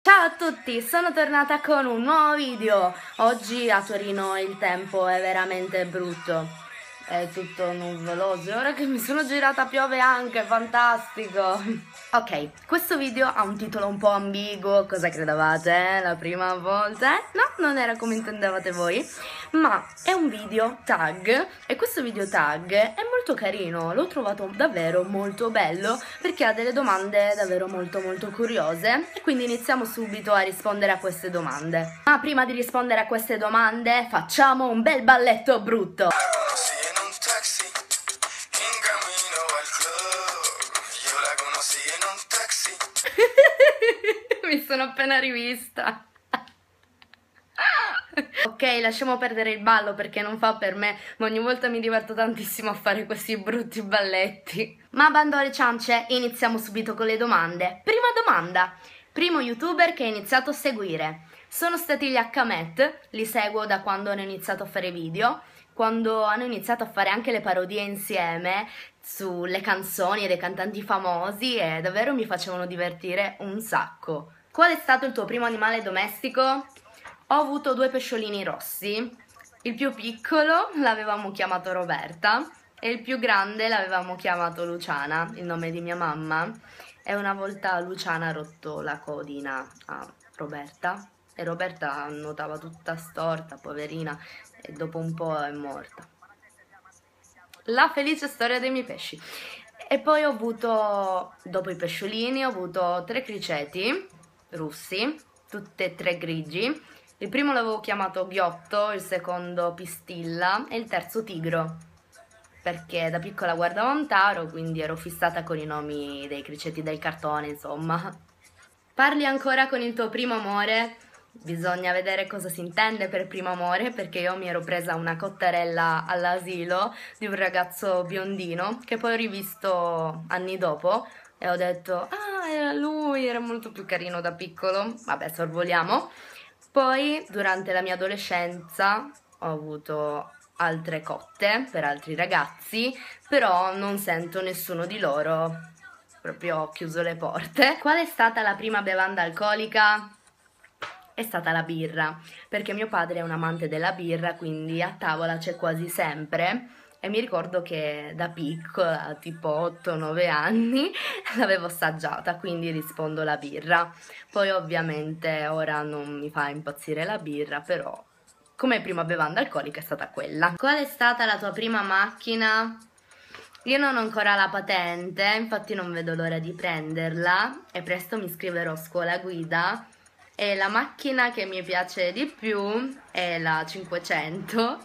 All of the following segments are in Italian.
Ciao a tutti, sono tornata con un nuovo video. Oggi a Torino il tempo è veramente brutto, è tutto nuvoloso e ora che mi sono girata piove anche, fantastico. Ok, questo video ha un titolo un po' ambiguo, cosa credevate la prima volta? No, non era come intendevate voi, ma è un video tag e questo video tag è molto carino, l'ho trovato davvero molto bello perché ha delle domande davvero molto curiose e quindi iniziamo subito a rispondere a queste domande. Ma prima di rispondere a queste domande facciamo un bel balletto brutto. Mi sono appena rivista. Ok, lasciamo perdere il ballo perché non fa per me, ma ogni volta mi diverto tantissimo a fare questi brutti balletti. Ma bando alle ciance, iniziamo subito con le domande. Prima domanda: primo youtuber che hai iniziato a seguire? Sono stati gli Hmet, li seguo da quando hanno iniziato a fare video, quando hanno iniziato a fare anche le parodie insieme sulle canzoni dei cantanti famosi e davvero mi facevano divertire un sacco. Qual è stato il tuo primo animale domestico? Ho avuto 2 pesciolini rossi, il più piccolo l'avevamo chiamato Roberta e il più grande l'avevamo chiamato Luciana, il nome di mia mamma, e una volta Luciana ha rotto la codina a Roberta e Roberta nuotava tutta storta, poverina, e dopo un po' è morta. La felice storia dei miei pesci. E poi ho avuto, dopo i pesciolini, ho avuto 3 criceti russi, tutte e 3 grigi. Il primo l'avevo chiamato Ghiotto, il secondo Pistilla e il terzo Tigro, perché da piccola guardavo Antaro, quindi ero fissata con i nomi dei criceti del cartone, insomma. Parli ancora con il tuo primo amore? Bisogna vedere cosa si intende per primo amore, perché io mi ero presa una cottarella all'asilo di un ragazzo biondino che poi ho rivisto anni dopo e ho detto ah, era lui, era molto più carino da piccolo. Vabbè, sorvoliamo. Poi durante la mia adolescenza ho avuto altre cotte per altri ragazzi, però non sento nessuno di loro, proprio ho chiuso le porte. Qual è stata la prima bevanda alcolica? È stata la birra, perché mio padre è un amante della birra, quindi a tavola c'è quasi sempre e mi ricordo che da piccola, tipo 8-9 anni, l'avevo assaggiata, quindi rispondo la birra. Poi ovviamente ora non mi fa impazzire la birra, però come prima bevanda alcolica è stata quella. Qual è stata la tua prima macchina? Io non ho ancora la patente, infatti non vedo l'ora di prenderla e presto mi iscriverò a scuola guida. E la macchina che mi piace di più è la 500.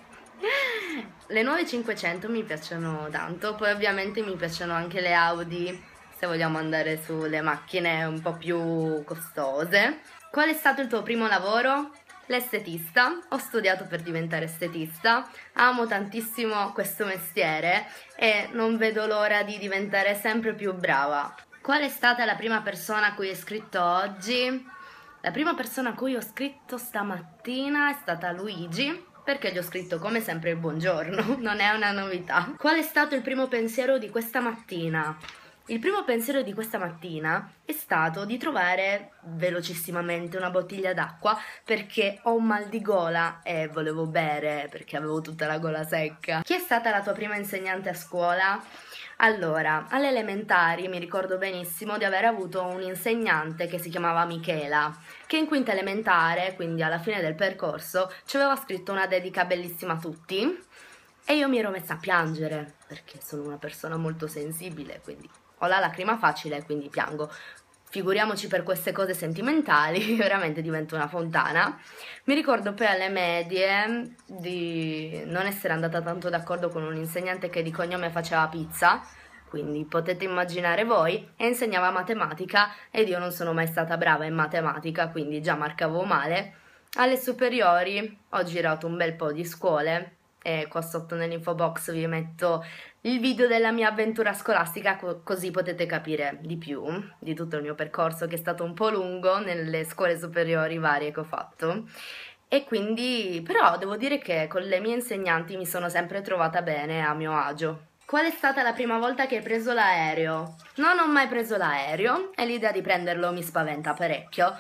Le nuove 500 mi piacciono tanto, poi ovviamente mi piacciono anche le Audi, se vogliamo andare sulle macchine un po' più costose. Qual è stato il tuo primo lavoro? L'estetista. Ho studiato per diventare estetista, amo tantissimo questo mestiere e non vedo l'ora di diventare sempre più brava. Qual è stata la prima persona a cui hai scritto oggi? La prima persona a cui ho scritto stamattina è stata Luigi, perché gli ho scritto come sempre il buongiorno, non è una novità. Qual è stato il primo pensiero di questa mattina? Il primo pensiero di questa mattina è stato di trovare velocissimamente una bottiglia d'acqua perché ho un mal di gola e volevo bere perché avevo tutta la gola secca. Chi è stata la tua prima insegnante a scuola? Allora, alle elementari mi ricordo benissimo di aver avuto un insegnante che si chiamava Michela, che in quinta elementare, quindi alla fine del percorso, ci aveva scritto una dedica bellissima a tutti e io mi ero messa a piangere perché sono una persona molto sensibile, quindi ho la lacrima facile, quindi piango. Figuriamoci per queste cose sentimentali, veramente divento una fontana. Mi ricordo poi alle medie di non essere andata tanto d'accordo con un insegnante che di cognome faceva pizza, quindi potete immaginare voi, e insegnava matematica ed io non sono mai stata brava in matematica, quindi già marcavo male. Alle superiori ho girato un bel po' di scuole e qua sotto nell'info box vi metto il video della mia avventura scolastica, così potete capire di più di tutto il mio percorso che è stato un po' lungo nelle scuole superiori varie che ho fatto. E quindi però devo dire che con le mie insegnanti mi sono sempre trovata bene, a mio agio. Qual è stata la prima volta che hai preso l'aereo? Non ho mai preso l'aereo e l'idea di prenderlo mi spaventa parecchio,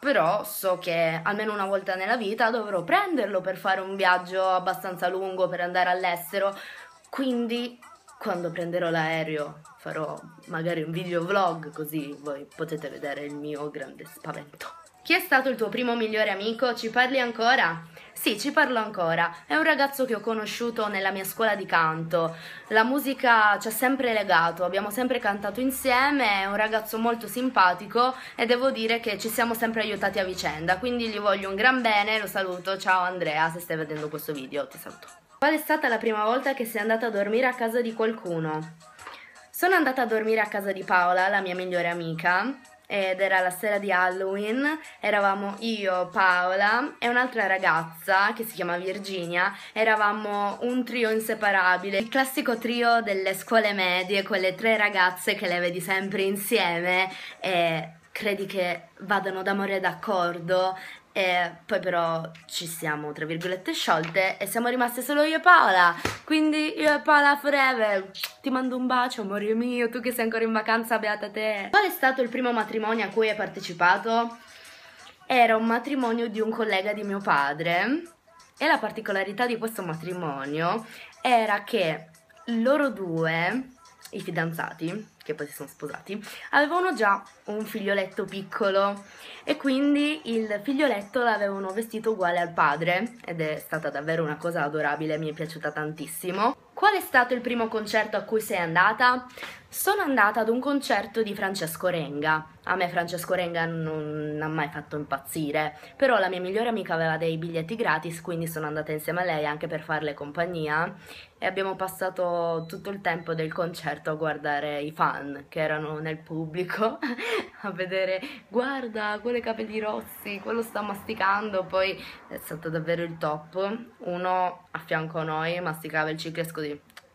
però so che almeno una volta nella vita dovrò prenderlo per fare un viaggio abbastanza lungo per andare all'estero, quindi quando prenderò l'aereo farò magari un videovlog così voi potete vedere il mio grande spavento. Chi è stato il tuo primo migliore amico? Ci parli ancora? Sì, ci parlo ancora. È un ragazzo che ho conosciuto nella mia scuola di canto. La musica ci ha sempre legato, abbiamo sempre cantato insieme, è un ragazzo molto simpatico e devo dire che ci siamo sempre aiutati a vicenda, quindi gli voglio un gran bene, lo saluto. Ciao Andrea, se stai vedendo questo video ti saluto. Qual è stata la prima volta che sei andata a dormire a casa di qualcuno? Sono andata a dormire a casa di Paola, la mia migliore amica, ed era la sera di Halloween. Eravamo io, Paola e un'altra ragazza che si chiama Virginia. Eravamo un trio inseparabile, il classico trio delle scuole medie, quelle 3 ragazze che le vedi sempre insieme e credi che vadano d'amore d'accordo. E poi però ci siamo tra virgolette sciolte e siamo rimaste solo io e Paola, quindi io e Paola forever. Ti mando un bacio amore mio, tu che sei ancora in vacanza, beata te. Qual è stato il primo matrimonio a cui hai partecipato? Era un matrimonio di un collega di mio padre e la particolarità di questo matrimonio era che loro due, i fidanzati, che poi si sono sposati, avevano già un figlioletto piccolo e quindi il figlioletto l'avevano vestito uguale al padre ed è stata davvero una cosa adorabile, mi è piaciuta tantissimo. Qual è stato il primo concerto a cui sei andata? Sono andata ad un concerto di Francesco Renga. A me Francesco Renga non ha mai fatto impazzire, però la mia migliore amica aveva dei biglietti gratis, quindi sono andata insieme a lei anche per farle compagnia e abbiamo passato tutto il tempo del concerto a guardare i fan che erano nel pubblico, a vedere guarda quello i capelli rossi, quello sta masticando, poi è stato davvero il top. Uno a fianco a noi masticava il cicles così,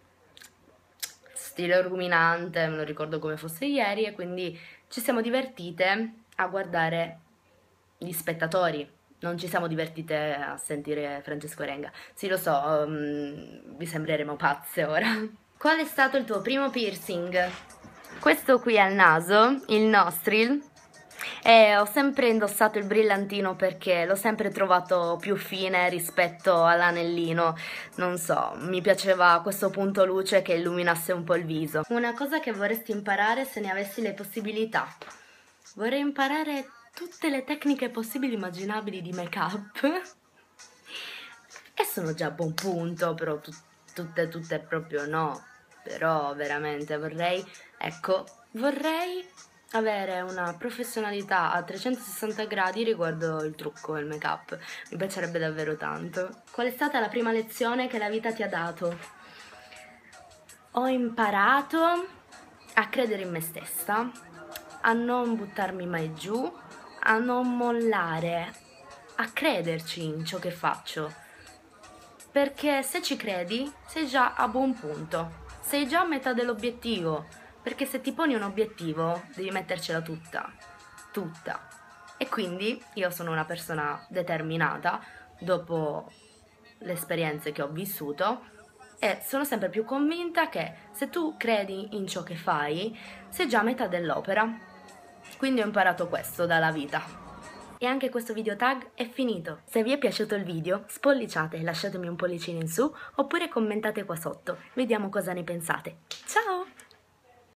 stile ruminante, me lo ricordo come fosse ieri, e quindi ci siamo divertite a guardare gli spettatori, non ci siamo divertite a sentire Francesco Renga. Sì, lo so, vi sembreremo pazze ora. Qual è stato il tuo primo piercing? Questo qui al naso, il nostril, e ho sempre indossato il brillantino perché l'ho sempre trovato più fine rispetto all'anellino. Non so, mi piaceva questo punto luce che illuminasse un po' il viso. Una cosa che vorresti imparare se ne avessi le possibilità? Vorrei imparare tutte le tecniche possibili e immaginabili di make-up. E sono già a buon punto, però tutte proprio no. Però veramente vorrei, ecco, vorrei avere una professionalità a 360 gradi riguardo il trucco e il make-up. Mi piacerebbe davvero tanto. Qual è stata la prima lezione che la vita ti ha dato? Ho imparato a credere in me stessa, a non buttarmi mai giù, a non mollare, a crederci in ciò che faccio. Perché se ci credi sei già a buon punto, sei già a metà dell'obiettivo, perché se ti poni un obiettivo devi mettercela tutta. E quindi io sono una persona determinata dopo le esperienze che ho vissuto e sono sempre più convinta che se tu credi in ciò che fai sei già a metà dell'opera. Quindi ho imparato questo dalla vita. E anche questo video tag è finito. Se vi è piaciuto il video, spolliciate, lasciatemi un pollicino in su oppure commentate qua sotto. Vediamo cosa ne pensate. Ciao!